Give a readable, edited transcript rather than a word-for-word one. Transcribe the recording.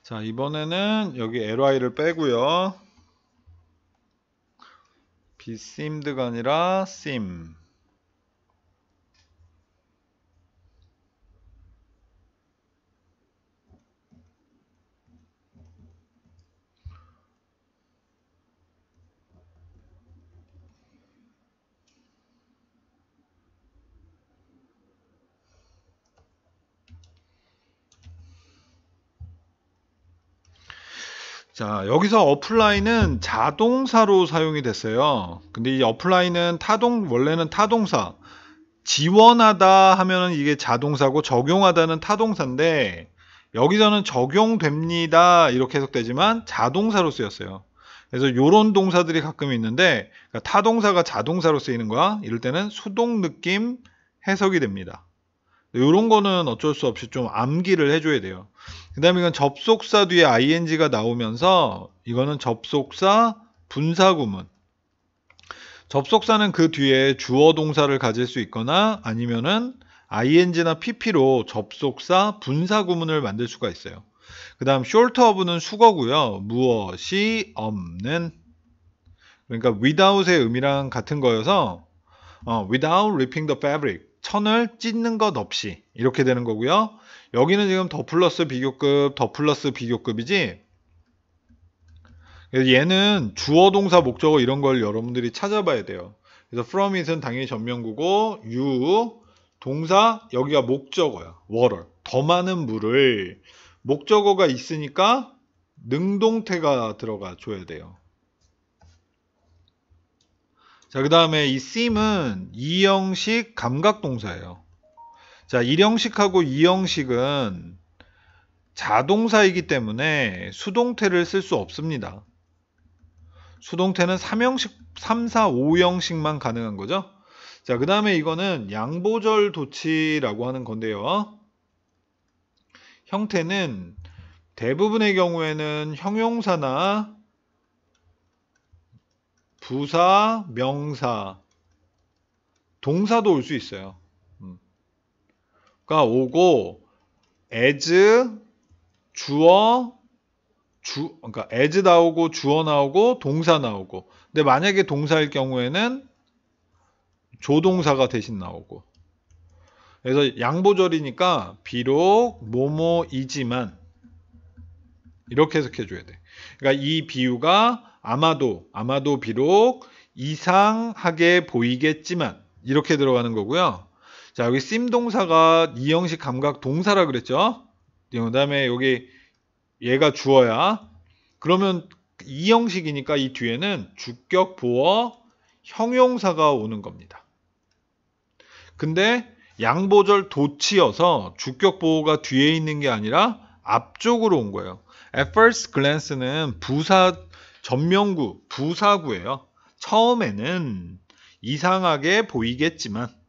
자, 이번에는 여기 ly를 빼고요. beseemed가 아니라 seem. 자, 여기서 apply는 자동사로 사용이 됐어요. 근데 이 apply는 원래는 타동사. 지원하다 하면은 이게 자동사고 적용하다는 타동사인데 여기서는 적용됩니다 이렇게 해석되지만 자동사로 쓰였어요. 그래서 이런 동사들이 가끔 있는데 그러니까 타동사가 자동사로 쓰이는 거야. 이럴 때는 수동 느낌 해석이 됩니다. 이런 거는 어쩔 수 없이 좀 암기를 해줘야 돼요. 그 다음에 이건 접속사 뒤에 ing가 나오면서 이거는 접속사 분사구문. 접속사는 그 뒤에 주어 동사를 가질 수 있거나 아니면은 ing나 pp로 접속사 분사 구문을 만들 수가 있어요. 그 다음 short of는 수거고요. 무엇이 없는, 그러니까 without의 의미랑 같은 거여서 without ripping the fabric, 천을 찢는 것 없이 이렇게 되는 거고요. 여기는 지금 더 플러스 비교급, 더 플러스 비교급이지. 얘는 주어 동사 목적어 이런 걸 여러분들이 찾아봐야 돼요. 그래서 from it은 당연히 전면구고 you 동사 여기가 목적어야. water 더 많은 물을, 목적어가 있으니까 능동태가 들어가 줘야 돼요. 자, 그 다음에 이 seem은 2형식 감각동사예요. 자, 1형식하고 2형식은 자동사이기 때문에 수동태를 쓸 수 없습니다. 수동태는 3형식, 3, 4, 5형식만 가능한 거죠. 자, 그 다음에 이거는 양보절 도치라고 하는 건데요. 형태는 대부분의 경우에는 형용사나 부사, 명사, 동사도 올 수 있어요. 가 오고 as, 주어, 그러니까 as 나오고 주어 나오고 동사 나오고. 근데 만약에 동사일 경우에는 조동사가 대신 나오고. 그래서 양보절이니까 비록 뭐뭐이지만 이렇게 해석해 줘야 돼. 그러니까 이 비유가 아마도 비록 이상하게 보이겠지만 이렇게 들어가는 거고요. 자, 여기 심 동사가 2형식 감각 동사라 그랬죠. 그 다음에 여기 얘가 주어야. 그러면 2형식이니까 이 뒤에는 주격 보어 형용사가 오는 겁니다. 근데 양보절 도치여서 주격 보어가 뒤에 있는 게 아니라 앞쪽으로 온 거예요. At first glance는 부사 전면구, 부사구예요. 처음에는 이상하게 보이겠지만